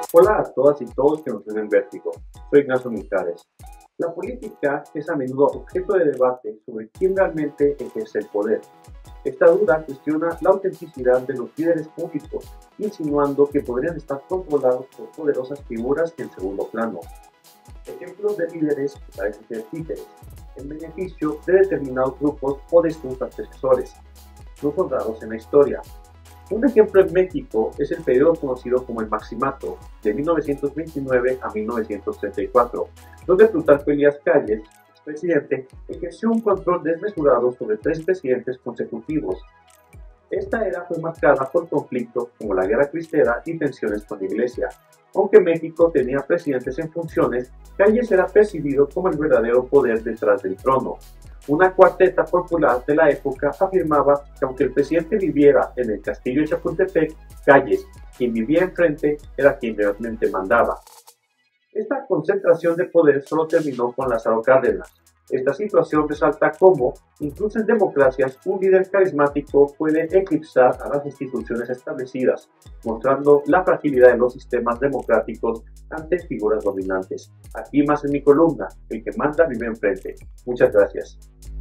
Hola a todas y todos que nos ven en Vértigo. Soy Ignacio Mijares. La política es a menudo objeto de debate sobre quién realmente ejerce el poder. Esta duda cuestiona la autenticidad de los líderes públicos, insinuando que podrían estar controlados por poderosas figuras en segundo plano. Ejemplos de líderes que parecen ser títeres, en beneficio de determinados grupos o de sus antecesores, grupos raros en la historia. Un ejemplo en México es el periodo conocido como el Maximato, de 1929 a 1934, donde Plutarco Elías Calles, expresidente, ejerció un control desmesurado sobre 3 presidentes consecutivos. Esta era fue marcada por conflictos como la Guerra Cristera y tensiones con la Iglesia. Aunque México tenía presidentes en funciones, Calles era percibido como el verdadero poder detrás del trono. Una cuarteta popular de la época afirmaba que aunque el presidente viviera en el castillo de Chapultepec, Calles, quien vivía enfrente, era quien realmente mandaba. Esta concentración de poder solo terminó con Lázaro Cárdenas. Esta situación resalta cómo, incluso en democracias, un líder carismático puede eclipsar a las instituciones establecidas, mostrando la fragilidad de los sistemas democráticos ante figuras dominantes. Aquí más en mi columna, el que manda vive enfrente. Muchas gracias.